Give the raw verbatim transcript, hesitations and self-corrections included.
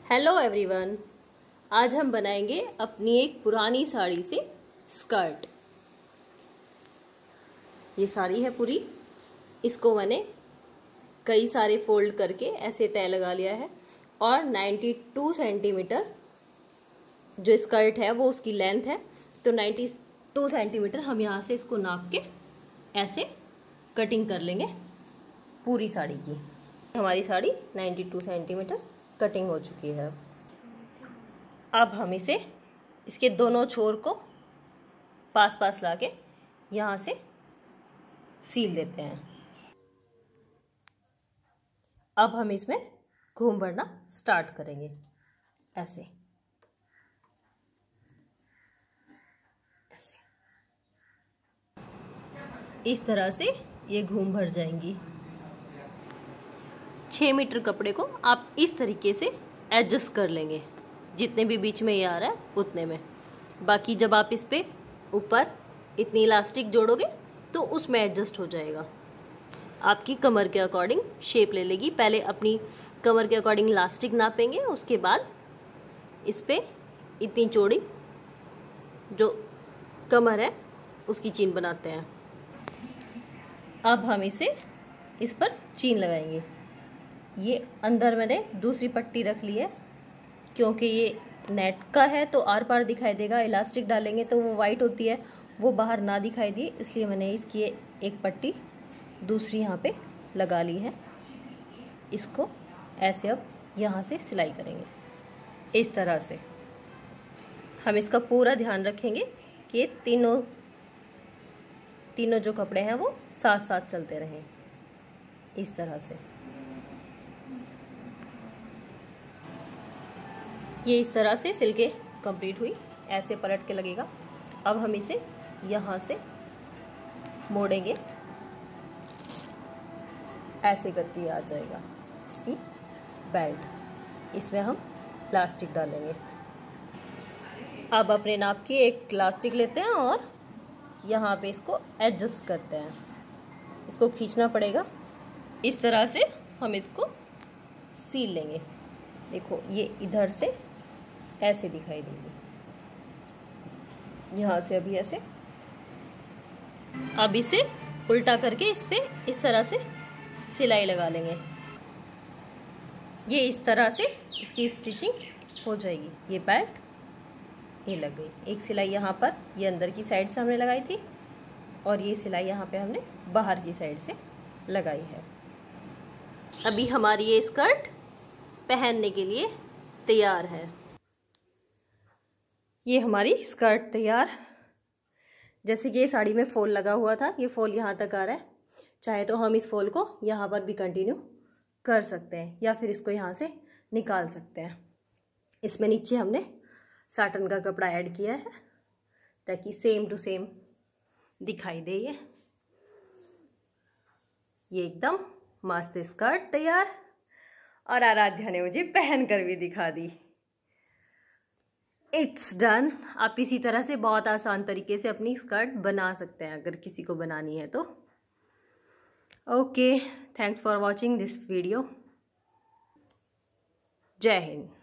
Hello everyone, आज हम बनाएंगे अपनी एक पुरानी साड़ी से स्कर्ट। ये साड़ी है पूरी, इसको मैंने कई सारे फोल्ड करके ऐसे तय लगा लिया है और बानवे सेंटीमीटर जो स्कर्ट है वो उसकी लेंथ है। तो बानवे सेंटीमीटर हम यहाँ से इसको नाप के ऐसे कटिंग कर लेंगे पूरी साड़ी की। हमारी साड़ी बानवे सेंटीमीटर कटिंग हो चुकी है। अब हम इसे इसके दोनों छोर को पास पास लाके यहाँ से सील देते हैं। अब हम इसमें घूम भरना स्टार्ट करेंगे ऐसे ऐसे इस तरह से ये घूम भर जाएंगी। छः मीटर कपड़े को आप इस तरीके से एडजस्ट कर लेंगे, जितने भी बीच में ये आ रहा है उतने में। बाकी जब आप इस पे ऊपर इतनी इलास्टिक जोड़ोगे तो उसमें एडजस्ट हो जाएगा। आपकी कमर के अकॉर्डिंग शेप ले लेगी। पहले अपनी कमर के अकॉर्डिंग इलास्टिक नापेंगे, उसके बाद इस पे इतनी चौड़ी जो कमर है उसकी चीन बनाते हैं। अब हम इसे इस पर चीन लगाएंगे। ये अंदर मैंने दूसरी पट्टी रख ली है क्योंकि ये नेट का है तो आर पार दिखाई देगा। इलास्टिक डालेंगे तो वो वाइट होती है, वो बाहर ना दिखाई दी, इसलिए मैंने इसकी एक पट्टी दूसरी यहाँ पे लगा ली है। इसको ऐसे अब यहाँ से सिलाई करेंगे इस तरह से। हम इसका पूरा ध्यान रखेंगे कि तीनों तीनों जो कपड़े हैं वो साथ साथ चलते रहें इस तरह से। ये इस तरह से सिल के कंप्लीट हुई, ऐसे पलट के लगेगा। अब हम इसे यहाँ से मोड़ेंगे, ऐसे करके आ जाएगा इसकी बेल्ट। इसमें हम प्लास्टिक डालेंगे। अब अपने नाप की एक प्लास्टिक लेते हैं और यहाँ पे इसको एडजस्ट करते हैं। इसको खींचना पड़ेगा इस तरह से। हम इसको सील लेंगे। देखो ये इधर से ऐसे दिखाई देगी, यहाँ से अभी ऐसे। अब इसे उल्टा करके इस पे इस तरह से सिलाई लगा लेंगे। ये इस तरह से इसकी स्टिचिंग हो जाएगी। ये बेल्ट ये लग गई। एक सिलाई यहाँ पर ये अंदर की साइड से हमने लगाई थी और ये सिलाई यहाँ पे हमने बाहर की साइड से लगाई है। अभी हमारी ये स्कर्ट पहनने के लिए तैयार है। ये हमारी स्कर्ट तैयार। जैसे कि ये साड़ी में फॉल लगा हुआ था, ये फॉल यहाँ तक आ रहा है। चाहे तो हम इस फॉल को यहाँ पर भी कंटिन्यू कर सकते हैं या फिर इसको यहाँ से निकाल सकते हैं। इसमें नीचे हमने साटन का कपड़ा ऐड किया है ताकि सेम टू सेम दिखाई दे। ये ये एकदम मस्त स्कर्ट तैयार और आराध्या ने मुझे पहन कर भी दिखा दी। It's done. आप इसी तरह से बहुत आसान तरीके से अपनी स्कर्ट बना सकते हैं अगर किसी को बनानी है तो। Okay, thanks for watching this video. जय हिंद।